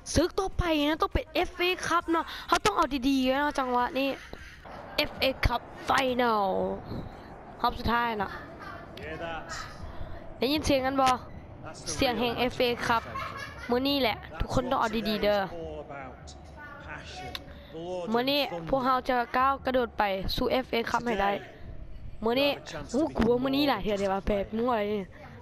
ซึกต่อไปนะต้องเป็น FA ครับเนาะเขาต้องเอาดีๆนะจังหวะนี้ FA ครับไฟแนลรอบสุดท้ายนะได้ยินเสียงกันบ่เสียงแห่ง FA ครับมื้อนี้แหละทุกคนต้องเอาดีๆเด้อมื้อนี้พวกเราจะก้าวกระโดดไปสู่ FA ครับให้ได้มื้อนี้กลัวมื้อนี้แหละเดี๋ยวว่าแปลกมั่วเลย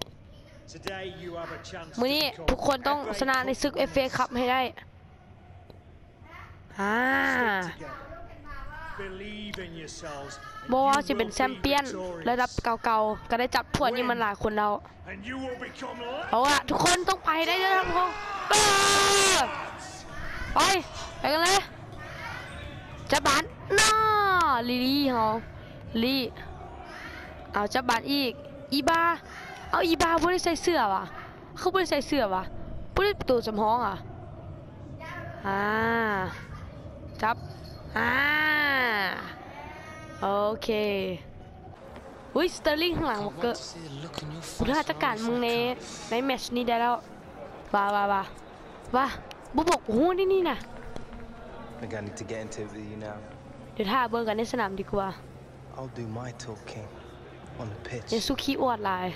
มื้อนี้ทุกคนต้องชนะในศึก FA ครับให้ได้บอกว่าจะเป็นแชมเปี้ยนระดับเก่าๆก็ได้จับถ้วยนี่มันหลายคนแล้วเอาละทุกคนต้องไปได้เลยทุกคนไปกันเลยจับบานน่าลี่เหรอลี่เอาจับบานอีบาเอาอีบาไม่ได้ใส่เสื้อวะเขาไม่ได้ใส่เสื้อวะไม่ได้ตัวสำห้องอ่ะจับโอเคอุ้ยสเตอร์ลิงข้างหลังวอลเกอร์คุณราชการมึงในแมตช์นี้ได้แล้วว้าบุบอกโอ้โหนี่นะเดี๋ยวถ้าเบิ่งกันในสนามดีกว่าเดี๋ยวสุขีอวดลาย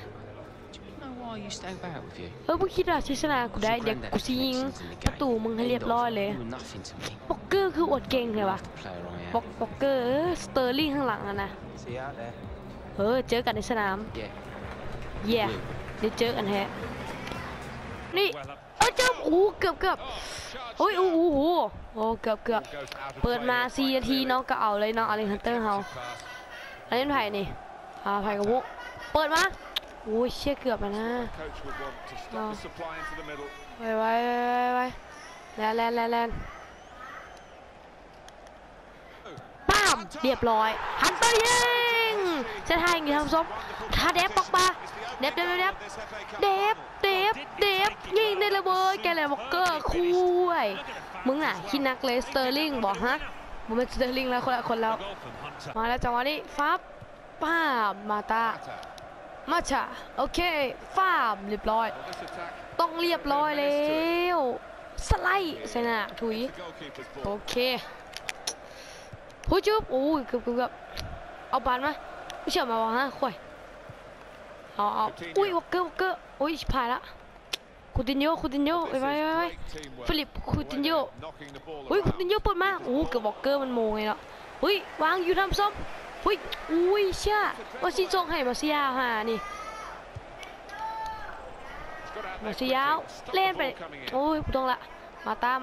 มึงคิดว่าชนะกูได้เดี๋ยวกูยิงประตูมึงให้เรียบร้อยเลยวอลเกอร์คืออวดเก่งเลยวะวอลเกอร์สเตอร์ลิงข้างหลังนะเจอกันในสนามเดี๋ยวเจอกันแฮะนี่เจอเกือบโอ้ยเกือบเปิดมา4 นาทีน้องก็เอาเลยน้องอเล็กซานเดอร์เฮาอันนี้ไผ่นี่ไผ่กับพวกเปิดมาโอ้ยเชี่ยเกือบนะไวแลนป้ามเรียบร้อยฮันเตอร์ยิงจะทายอย่างนี้ทำซบถ้าเดฟปอกมาเดฟยิงได้เลยเว้ยแกเลยวอลเกอร์คุยมึงน่ะคิดนักเลยสเตอร์ลิงบอกฮะมึงเป็นสเตอร์ลิงแล้วคนแล้วมาแล้วจังหวะนี้ฟับป้ามมาชาโอเคฟาร์มเรียบร้อยต้องเรียบร้อยแล้วสไลด์ใส่หน้าถุยโอเคหูจุ๊บเกือบเอาบานมาไม่เชื่อมาวะฮะข่อยเอาอุ้ยวอลเกอร์อุ้ยผ่านละคูตินโยไปฟิลิปคูตินโยอุ้ยคูตินโยเปิดมาเกือบวอลเกอร์มันโมงไงเนาะอุ้ยวางอยู่ทำส้มอุ้ยเชื่อว่าซีจงให้มาซียาวฮะนี่มาซียาวเล่นไปโอ้ยตรงละมาตา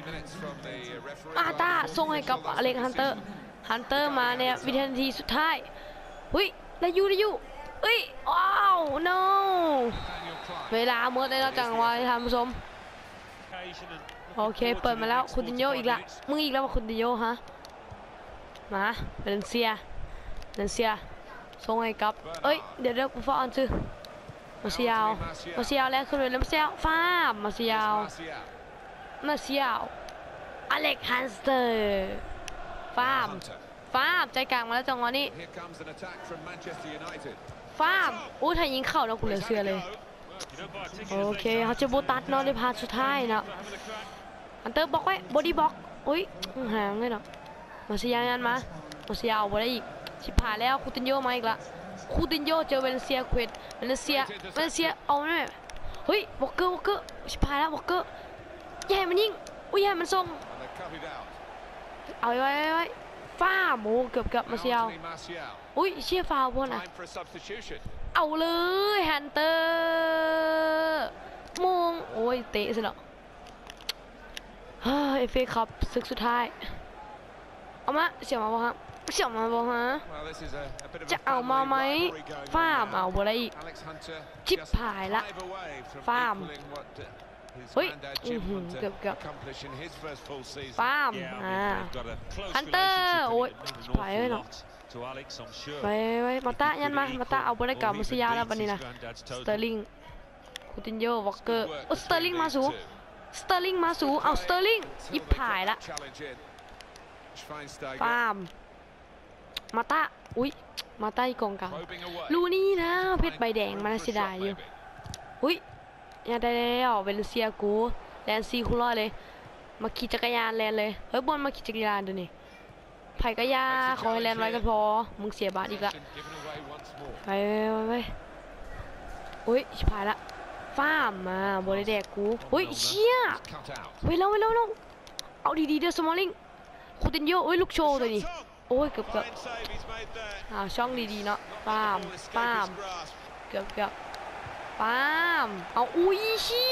ส่งให้กับอเล็กฮันเตอร์มาเนี่ยวินาทีสุดท้ายได้อยู่ว้าว no เวลาหมดเลยแล้วจังหวะท่านผู้ชมโอเคเปิดมาแล้วคูตินโยอีกละมึงอีกแล้วว่าคูตินโยฮะมาเบนเซียส่งให้กับเดี๋ยวกูฟ้องซื้อมาเซียวแล้วขึ้นเลยมาเซียวฟาร์มมาเซียวอเล็กฮันสเตอร์ฟาร์มใจกลางมาแล้วจังหวะนี้ฟาร์มถ้ายิงเข้าแล้วกูเหลือเชื่อเลยโอเคเขาจะโบตัสเนาะในพาร์ทสุดท้ายเนาะอันเตอร์บล็อกไว้บอดี้บล็อกห่างเลยเนาะมาเซียยันมาเซียเอาไปได้อีกชิบหายแล้วคูตินโยมาอีกละคูตินโยเจอเวเลนเซียเควดเวเลนเซียเอาเนี่ยวอลเกอร์ชิบหายแล้ววอลเกอร์แย่มันยิงแย่มันส่งเอาไว้ฟ้าโมเกือบมาเซียวเชี่ยฟาวพวกน่ะเอาเลยฮันเตอร์มงเตะสิเนาะเอฟเอคัพศึกสุดท้ายเอามาเสี่ยวมาบอกฮะจะเอามาไหมฟาร์มเอาอะไรอีกชิบหายละฟาร์มเกือบฟาร์มฮันเตอร์ไปเลยเนาะไปมาตายันมาตาเอาไปได้กับมุสยาแล้ววันนี้นะสเตอร์ลิงคูตินโยวอลเกอร์สเตอร์ลิงมาสูเอาสเตอร์ลิงยิบผายละฟาร์มมาตาอีกกองกลางลูนี่นะเพชรใบแดงมาเสียดายอยู่อย่าได้แล้วเวเลนเซียกูแลนซีคูร้อยเลยมาขี่จักรยานแลนเลยเฮ้ยบอลมาขี่จักรยานดูนี่ไผ่ก็ยาขอให้แลนไว้กันพอมึงเสียบาทอีกละไปอุ้ยชิบหายละฟ้ามมาบอลแดกกูอุ้ยเชี่ยเฮ้ยเราเอาดีเด้อสมอลลิงคูตินโยอุ้ยลูกโชว์ตัวนี้โอ้ยเกือบช่องดีเนาะป้ามเกือบป้ามเอาอุ้ยชี้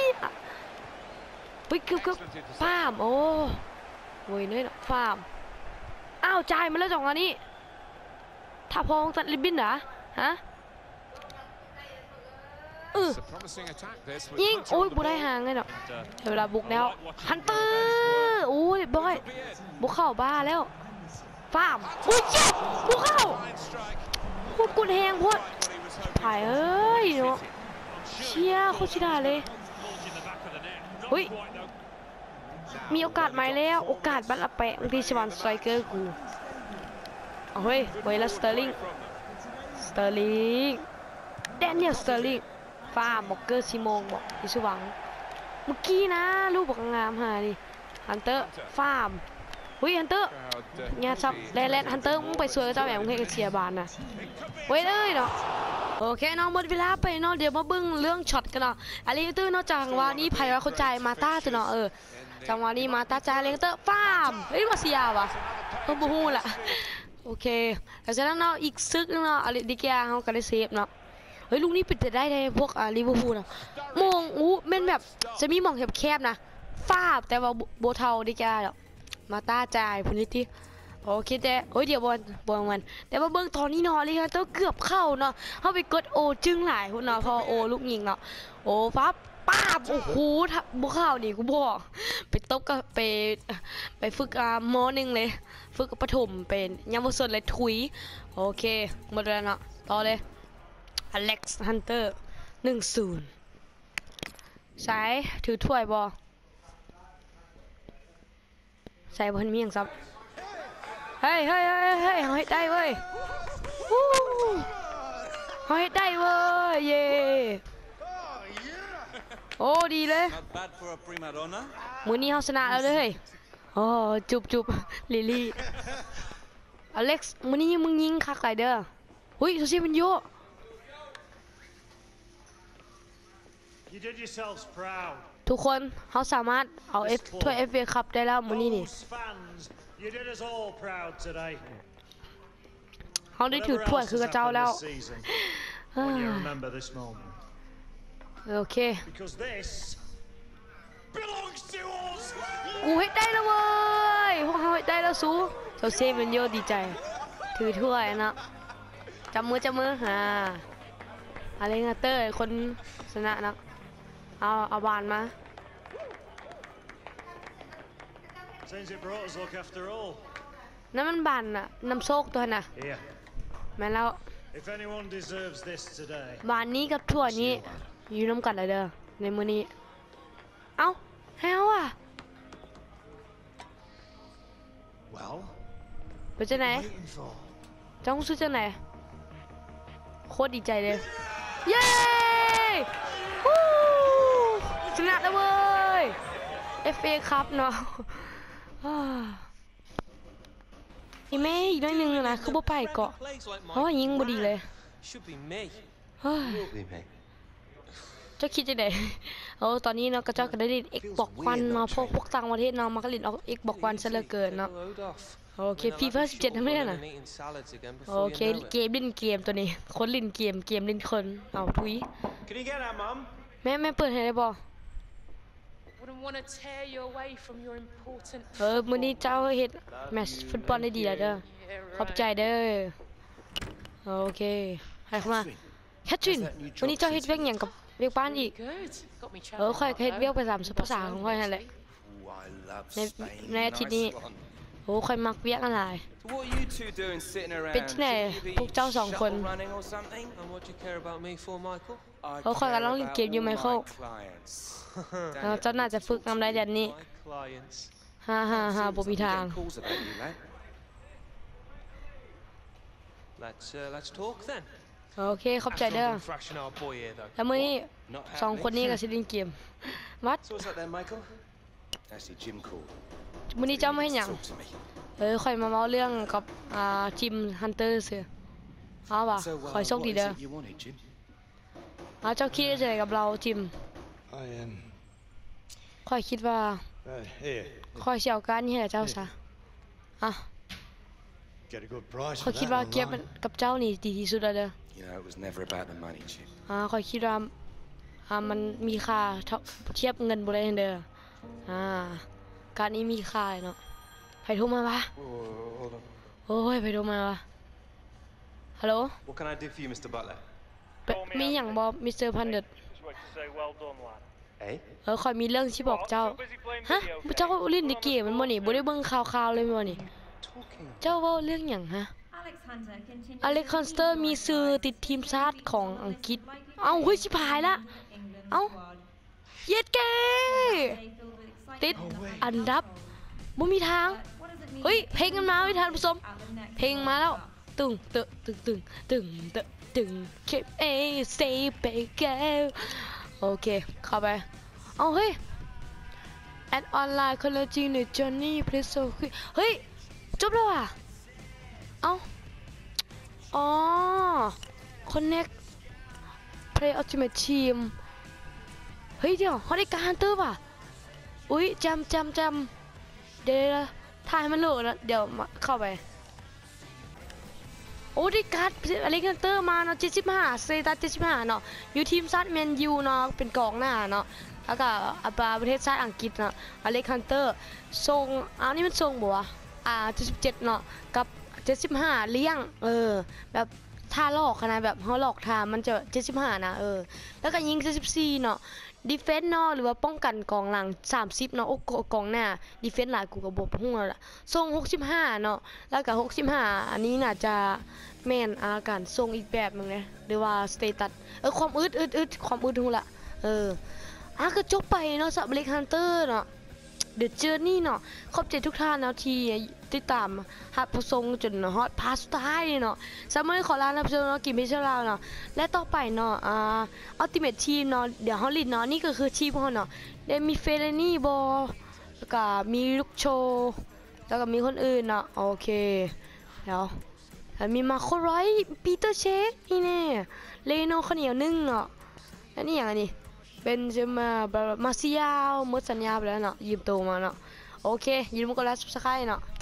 เฮ้ยเกือบป้ามโอ้โว้ยเนยป้ามอ้าวจ่ายมาแล้วจังหวะนี้ถ้าพองตัดลิบบินเหรอฮะยิงโอ้ยบุได้ห่างเลยเนาะเวลาบุกแล้วฮันเตอร์โอ้ยบอยบุกเข้าบ้าแล้วฟาร์มอุ้ยเจ็บบุกเข้าพูดกุนแหงพูดถ่ายเอ้ยเนาะเชียโคชิดาเลยเฮ้ยมีโอกาสใหม่แล้วโอกาสบัลลังก์แปะบางทีชวันสไตรเกอร์กูเฮ้ยเวลาสเตอร์ลิงแดเนียลสเตอร์ลิงฟาร์มบอกเกอร์ซิโมงบอกอิสวังเมื่อกี้นะลูกบอกงามหาดิฮันเตอร์ฟาร์มเฮ้ยฮันเตอร์เนี่ยซับแลนฮันเตอร์มึงไปสวยกับเจ้าแหวนมึงให้กับเชียร์บานนะเว้ยเลยเนาะโอเคน้องหมดเวลาไปเนาะเดี๋ยวมาเบิ้งเรื่องช็อตกันเนาะอะไรเตอร์นอกจากว่านี่ไพ่ว่าเขาจ่ายมาต้าตัวเนาะจังหวะนี้มาตาจ่ายเลเตอร์ฟาร์มเฮ้ยมาเซียวะเขาบูฮูละโอเคแต่ฉะนั้นเนาะอีกซึกเนาะอะไรดิเกียเขาก็ได้เซฟเนาะเฮ้ยลูกนี้ปิดได้พวกลิเวอร์พูลนะมองมันแบบจะมีมองแคบๆนะฟาบแต่ว่าโบเทาดิแกเนาะมาตาจ่ายพูนิตี้โอเคแต่เฮ้ยเดี๋ยวบอลมันแต่ว่าเบิ้งตอนนี้เนาะเลยครับต้องเกือบเข้าเนาะเขาไปกดโอจึงหลายคนเนาะพอโอลูกยิงเนาะโอ้ฟับป้าบโอ้โหบุกเข้านี่กูบอกไปตบก็ไปฝึกมอนึงเลยฝึกปฐมเป็นยามวชนเลยถุยโอเคหมดแล้วเนาะต่อเลยอเล็กซ์ฮันเตอร์1-0ใช้ถือถ้วยบอใส่บอลมีอย่างซับเฮ้ยเขาให้ได้เว้ยเขาให้ได้เว้ยเย่โอ้ดีเลยมือนี้เขาชนะแล้วเลยโอ้จุบลิลี่อเล็กซ์มือนี้มึงยิงคักไรเด้อหุ้ยโซเชียลมันเยอะทุกคนเขาสามารถเอาถ้วยFA Cupได้แล้วมื้อนี้นี่เขาได้ถือถ้วยคือกระเจ้าแล้วโอเคกูให้ได้แล้วเว้ยพวกเขาให้ได้แล้วสู้โซเซมันโยดีใจถือถ้วยนะจับมืออะไรเงี้ยเตอร์คนชนะนะเอาบานมานั่นมันบานน่ะน้ำโชคตัวน่ะแม่แล้วบานนี้กับถ้วยนี้อยู่น้ำกันเลยเด้อในมื้อนี้เอ้าแฮวอ่ะเป็นจังไหนจ้องซื้อจังไหนโคตรดีใจเลยเย้ชนะแล้วเว้ย FA ครับเนาะอีเมย์อีกน้อยนึงนะคือบ่ไปเกาะเพราะว่ายิงบ่ดีเลยจะคิดจะไหนตอนนี้เนาะก็เจ้าก็ได้เล่น Xbox One เนาะพวกต่างประเทศเนาะมันก็เล่นXbox One ซะเหลือเกินเนาะโอเค FIFA 17ทำได้น่ะโอเคเกมเล่นเกมตัวนี้คนเล่นเกมเล่นคนเอาทุยแม่เปิดให้ได้บ่มื้อนี้เจ้าเฮ็ดแมตช์ฟุตบอลได้ดีแล้วเด้อขอบใจเด้อโอเคให้เข้ามาแคทรินวันนี้เจ้าเฮ็ดเวียกหยังกับเวียกบ้านอีกค่อยเฮ็ดเวียกไปตามภาษาของค่อยนั่นแหละในอาทิตย์นี้ค่อยมักเวียกอะไรเป็นที่ไหนพวกเจ้า2คนค่อยกำลังเล่นเกมอยู่ไมเคิลเจ้าน่าจะฝึกทำได้เดี๋ยวนี้ฮ่าบ่มีทางโอเคขอบใจเด้อแล้วมื้อนี้สองคนนี้ก็สิเล่นเกมวัด So what's that then, Michael? That's the gym call. มื้อนี้เจ้าไม่เห็นหยัง Talk to me. ค่อยมาเมาเรื่องกับจิมฮันเตอร์เสือเอาว่ะ So ขอให้โชค what ดี is เด้อ it you wanted, Jim? เจ้าคิดจะไงกับเราจิม I ค่อยคิดว่า here. ค่อยสิเอาการนี้ให้เจ้าซะอ่ะ Get a good price ค่อย for คิด that ว่าเก็บ online. กับเจ้านี่ดีที่สุดแล้วเด้อ You know, it was never about the money, Jim. ค่อยคิดว่ามันมีค่าเทียบเงินบ่ได้เด้อการนี้มีค่าเนาะไผโทรมาวะ Hold on. โอ้ยไผโทรมาวะฮัลโหล What can I do for you, Mr. Butler? มีหยังบ่มิสเตอร์พันเดด Just like to say well done, lad. Eh? ค่อยมีเรื่องที่บอกเจ้า So busy playing ฮะ video เจ้า games. เล่นในเกมมันบ่นี่บ่ได้เบิ่งข่าวๆเลยบ่นี่ Talking. เจ้าเว้าเรื่องหยังฮะ อเล็กซานสเตอร์มีชื่อติดทีมชาติของอังกฤษ เอ้าเฮ้ยชิบหายละ เอ้าเย็ดเก้ติดอันดับบ่มีทาง เฮ้ยเพลงกันมาไม่ทันผู้ชมเพลงมาแล้วตึงตึงตึงตึงตึงตึงตึงเคปเอเซเปเกลโอเคเข้าไปเอาเฮ้ยแอดออนไลน์คนละจริงหรือจอห์นนี่เพรสโซคุยเฮ้ยจบแล้วอ่ะเอาอ๋อ Connect Play Ultimate Team เฮ้ยเดี๋ยวเขาได้การฮันเตอร์ป่ะอุ้ยจำเดี๋ยวถ่ายมันโหลดแล้วเดี๋ยวมาเข้าไปโอ้ได้การ์ดอเล็กซานเตอร์มาเนาะ75สเตตัส75เนาะอยู่ทีมชาติแมนยูเนาะเป็นกองหน้าเนาะแล้วก็ประเทศชาติอังกฤษเนาะอเล็กซานเตอร์ทรงนี่มันทรงบ่วะ77เนาะกับ75เลี้ยงแบบท่าลอกขนาดแบบเฮาลอกท่ามันจะ75นะแล้วก็ยิง74เนาะดิเฟนส์เนาะหรือว่าป้องกันกองหลัง30เนาะโอ้กองหน้าดิเฟนส์หลายกูก็บ่ฮู้แล้วล่ะทรง65เนาะแล้วก็65อันนี้น่าจะแม่นการทรงอีกแบบนึงนะหรือว่าสเตตัสความอึดความอึดฮู้ล่ะก็จบไปเนาะสำหรับเล็กฮันเตอร์เนาะเดอะเจอร์นี่เนาะขอบใจทุกท่านเนาะที่ติดตามฮับประสงจนฮอตพาสต้าเนาะสำหรับขอลานะเพื่อนเนาะกินพิซซ่าลาวเนาะและต่อไปเนาะอัลติเมททีมเนาะเดี๋ยวเฮาลิดเนาะนี่ก็คือทีมของเฮาเนาะได้มีเฟเรนี่บอแล้วก็มีลูกโชแล้วก็มีคนอื่นเนาะโอเคเดี๋ยวแล้วมีมาโครอยปีเตอร์เชคนี่แน่เลโนข้าวเหนียวนึ่งเนาะแล้วนี่อย่างอันนี้เป็นจะมาซิยาวหมดสัญญาไปแล้วเนาะยืมตัวมาเนาะโอเคยืมก็แล้วซับสไครต์เนาะ